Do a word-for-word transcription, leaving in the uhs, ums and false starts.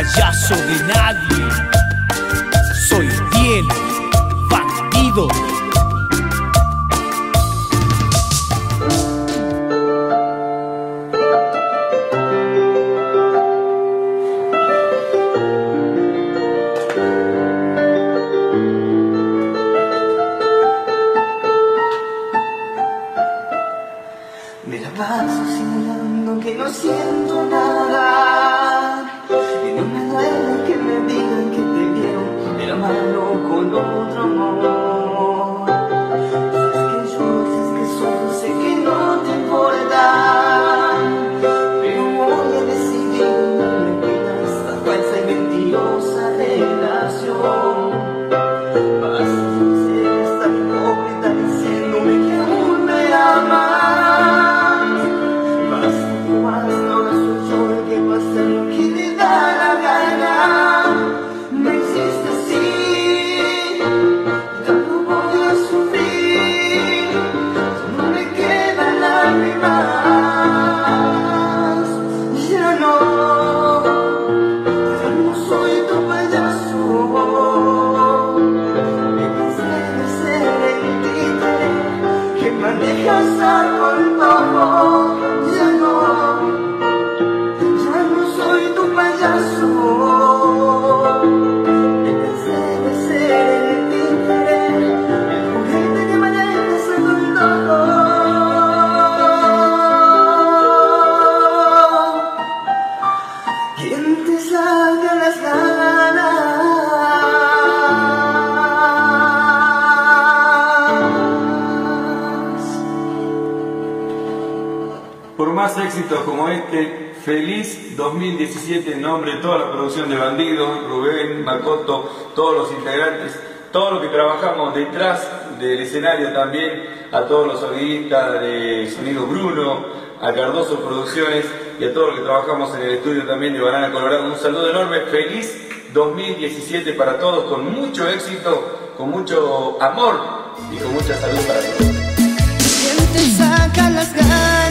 payaso de nadie. Soy bien bandido. Me la paso simulando que no siento nada y no me duele que me digan que te vieron de la mano con otro amor. Si es que yo, si es que solo sé que no te importa, pero voy a decidir darle vida a esta falsa y mentirosa relación. Basta de ser esta hipócrita diciéndome que aún me amas. Manejas al todo, ya no, ya no soy tu payaso. Me cansé de ser el títere, el juguete que manejas al todo. ¿Quién te saca las ganas? Por más éxitos como este, feliz dos mil diecisiete en nombre de toda la producción de Bandido, Rubén, Makoto, todos los integrantes, todos los que trabajamos detrás del escenario también, a todos los sonidistas de Sonido Bruno, a Cardoso Producciones y a todos los que trabajamos en el estudio también de Banana Colorado. Un saludo enorme, feliz dos mil diecisiete para todos, con mucho éxito, con mucho amor y con mucha salud para todos. ¿Quién te saca las ganas?